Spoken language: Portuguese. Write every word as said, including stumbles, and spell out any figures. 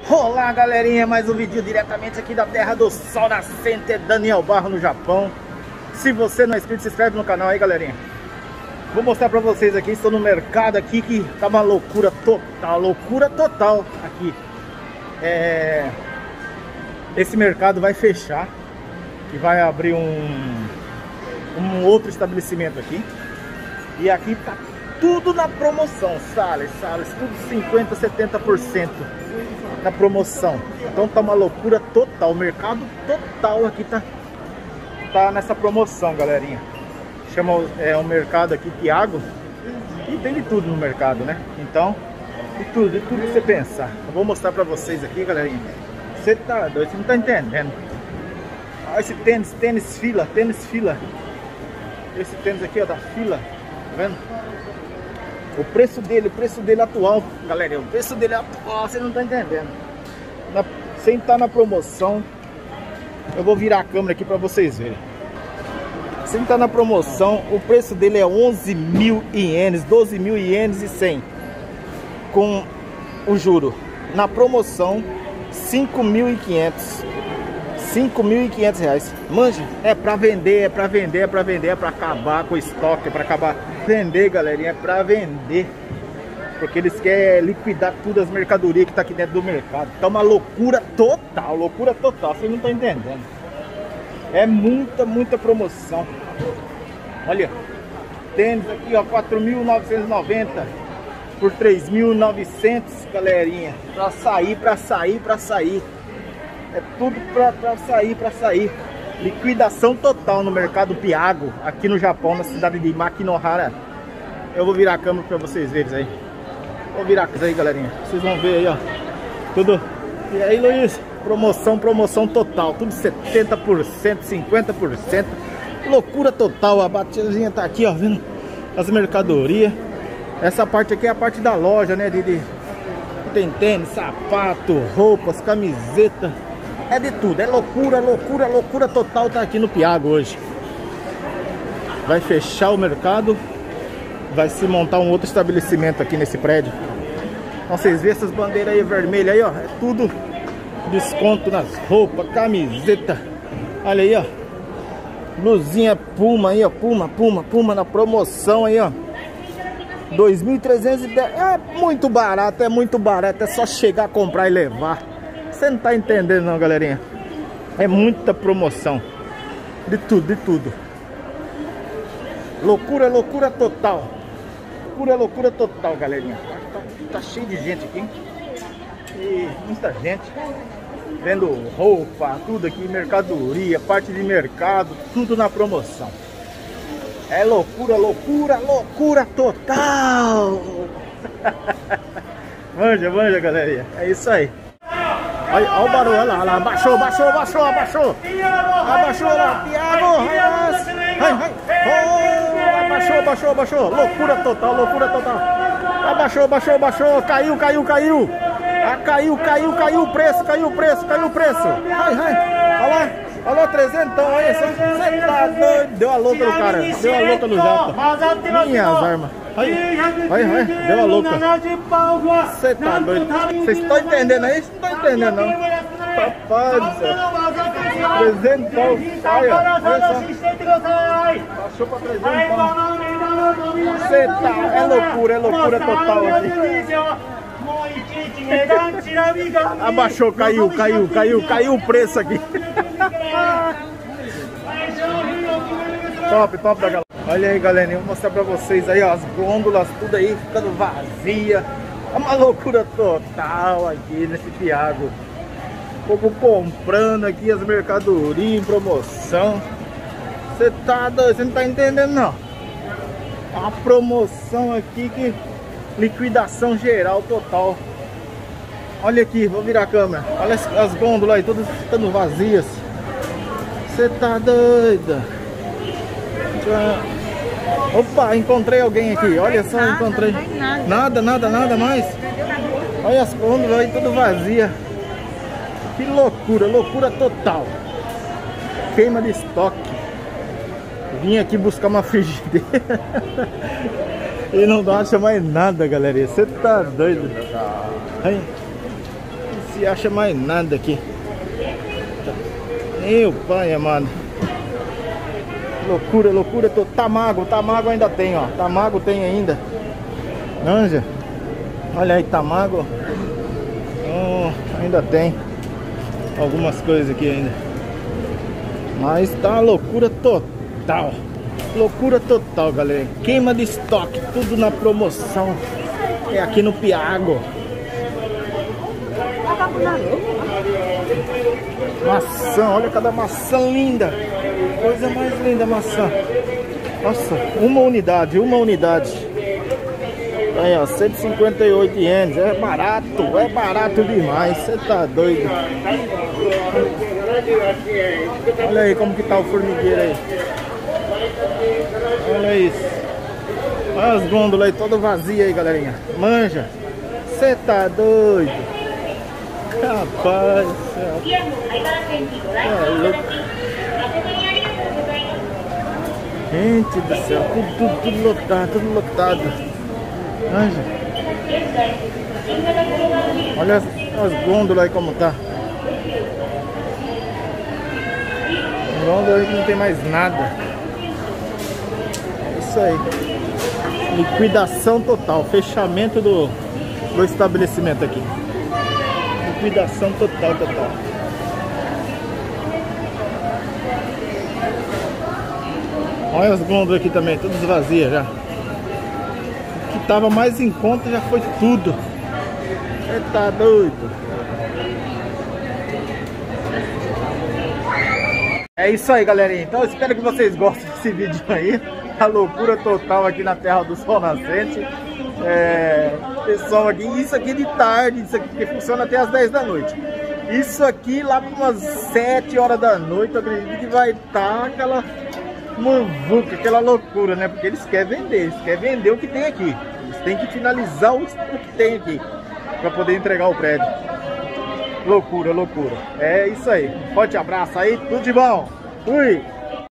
Olá galerinha, mais um vídeo diretamente aqui da Terra do Sol Nascente, Daniel Barro, no Japão. Se você não é inscrito, se inscreve no canal aí galerinha. Vou mostrar pra vocês aqui, estou no mercado aqui que tá uma loucura total, loucura total aqui. É... Esse mercado vai fechar e vai abrir um, um outro estabelecimento aqui. E aqui tá tudo na promoção, sales, sales, tudo cinquenta, setenta por cento na promoção. Então tá uma loucura total, o mercado total aqui tá, tá nessa promoção, galerinha. Chama é, o mercado aqui Thiago e tem de tudo no mercado, né? Então, de tudo, de tudo que você pensar. Eu vou mostrar pra vocês aqui, galerinha. Você tá doido, você não tá entendendo. Olha esse tênis, tênis fila, tênis fila. Esse tênis aqui, ó, da fila, tá vendo? O preço dele, o preço dele atual, galera, o preço dele atual, você não tá entendendo. Na, sem estar na promoção, eu vou virar a câmera aqui pra vocês verem. Sem estar na promoção, o preço dele é onze mil ienes, doze mil ienes e cem. Com o juro. Na promoção, cinco mil e quinhentos. cinco mil e quinhentos reais. Manja, é pra vender, é pra vender, é pra vender, é pra acabar com o estoque, é pra acabar. Vender, galerinha, é pra vender. Porque eles querem liquidar todas as mercadorias que tá aqui dentro do mercado. Tá uma loucura total, loucura total, vocês não estão entendendo. É muita, muita promoção. Olha, tênis aqui, ó, quatro mil novecentos e noventa por três mil e novecentos, galerinha. Pra sair, pra sair, pra sair. É tudo pra, pra sair, pra sair. Liquidação total no mercado Thiago, aqui no Japão, na cidade de Makinohara. Eu vou virar a câmera pra vocês verem aí. Vou virar a câmera aí, galerinha. Vocês vão ver aí, ó. Tudo. E aí, Luiz? Promoção, promoção total. Tudo setenta por cento, cinquenta por cento. Loucura total. A batidazinha tá aqui, ó, vendo? As mercadorias. Essa parte aqui é a parte da loja, né? De, de... Tem tênis, sapato, roupas, camiseta. É de tudo, é loucura, loucura, loucura total tá aqui no Thiago hoje. Vai fechar o mercado. Vai se montar um outro estabelecimento aqui nesse prédio. Então vocês vêem essas bandeiras aí vermelhas aí, ó. É tudo desconto nas roupas, camiseta. Olha aí, ó. Blusinha Puma aí, ó. Puma, Puma, Puma na promoção aí, ó. dois mil trezentos e dez. É muito barato, é muito barato. É só chegar a comprar e levar. Você não tá entendendo não, galerinha. É muita promoção. De tudo, de tudo. Loucura, loucura total. Loucura, loucura total, galerinha. Tá, tá cheio de gente aqui, hein? E muita gente vendo roupa, tudo aqui, mercadoria, parte de mercado, tudo na promoção. É loucura, loucura, loucura total. Manja, manja, galerinha. É isso aí. Olha, olha o barulho, olha lá, olha lá, abaixou, abaixou, abaixou, abaixou. Abaixou lá, Thiago, vai, vai. Oh, abaixou, abaixou, abaixou. Loucura total, loucura total. Abaixou, abaixou, abaixou. Caiu, caiu, caiu. Ah, caiu, caiu, caiu o preço, caiu o preço, caiu o preço. Vai, vai. Olha lá, olha lá, trezentão, olha só. Você tá doido. Deu a louca no cara, deu a louca no japa. Minhas armas. Vai, vai, vai, deu a louca. Você tá doido. Vocês estão entendendo aí? Vocês não estão entendendo não. Papai do céu. Trezentão. Olha, olha só. Baixou pra trezentão. Você tá, é loucura, é loucura total aqui. Abaixou, caiu, caiu, caiu, caiu o preço aqui. Top, top da galera. Olha aí, galerinha, vou mostrar pra vocês aí, ó, as gôndolas, tudo aí ficando vazia. É uma loucura total aqui nesse Thiago. O povo comprando aqui as mercadorias em promoção. Você tá doido, você não tá entendendo não. A promoção aqui que liquidação geral total. Olha aqui, vou virar a câmera. Olha as, as gôndolas aí, todas ficando vazias. Você tá doida? Opa, encontrei alguém aqui. Olha só, encontrei. Nada, nada, nada mais. Olha as gôndolas aí, tudo vazia. Que loucura, loucura total. Queima de estoque. Vim aqui buscar uma frigideira e não acha mais nada, galera. Você tá doido? Aí, se acha mais nada aqui. Meu pai amado. Loucura, loucura. Tô... Tamago, Tamago ainda tem, ó. Tamago tem ainda. Anja. Olha aí, Tamago. Oh, ainda tem algumas coisas aqui ainda. Mas tá uma loucura total. Loucura total, galera. Queima de estoque, tudo na promoção. É aqui no Piago. Maçã, olha cada maçã linda. Coisa mais linda, maçã. Nossa, uma unidade, uma unidade. Aí, ó, cento e cinquenta e oito ienes. É barato, é barato demais. Você tá doido. Olha aí como que tá o formigueiro aí. Olha isso. Olha as gôndolas aí, toda vazia aí, galerinha. Manja. Você tá doido. Rapaz. É louco. Gente do céu, tudo, tudo, tudo lotado, tudo lotado. Anja. Olha as, as gôndolas aí como tá. Gôndola aí que não tem mais nada. É isso aí. Liquidação total. Fechamento do, do estabelecimento aqui. Liquidação total, total. Olha as gôndolas aqui também, todas vazias já. O que tava mais em conta já foi tudo. Você tá doido. É isso aí, galerinha. Então eu espero que vocês gostem desse vídeo aí. A loucura total aqui na Terra do Sol Nascente. É, pessoal aqui, isso aqui de tarde, isso aqui que funciona até as dez da noite. Isso aqui lá para umas sete horas da noite, eu acredito que vai estar aquela muvuca, aquela loucura, né? Porque eles querem vender, eles querem vender o que tem aqui. Eles têm que finalizar o que tem aqui para poder entregar o prédio. Loucura, loucura. É isso aí. Um forte abraço aí, tudo de bom. Fui!